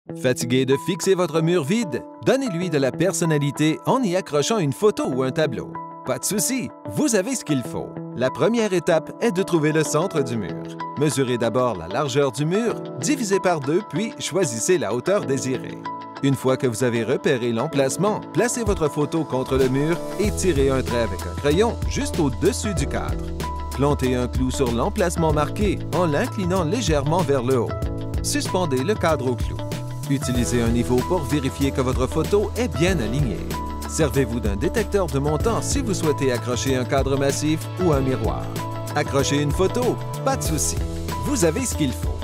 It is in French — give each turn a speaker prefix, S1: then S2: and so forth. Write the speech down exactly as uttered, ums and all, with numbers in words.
S1: Fatigué de fixer votre mur vide? Donnez-lui de la personnalité en y accrochant une photo ou un tableau. Pas de souci, vous avez ce qu'il faut. La première étape est de trouver le centre du mur. Mesurez d'abord la largeur du mur, divisez par deux, puis choisissez la hauteur désirée. Une fois que vous avez repéré l'emplacement, placez votre photo contre le mur et tirez un trait avec un crayon juste au-dessus du cadre. Plantez un clou sur l'emplacement marqué en l'inclinant légèrement vers le haut. Suspendez le cadre au clou. Utilisez un niveau pour vérifier que votre photo est bien alignée. Servez-vous d'un détecteur de montant si vous souhaitez accrocher un cadre massif ou un miroir. Accrochez une photo? Pas de souci, vous avez ce qu'il faut.